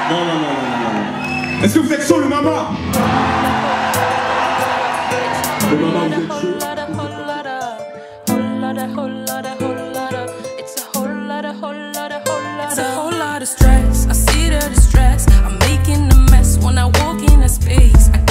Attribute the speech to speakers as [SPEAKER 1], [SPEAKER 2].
[SPEAKER 1] Non, non, non, non, non. Est-ce que vous êtes chaud, le mama? Le mama, vous êtes chaud?
[SPEAKER 2] It's a whole lot of stress. I see the distress. I'm making a mess when I walk in a space.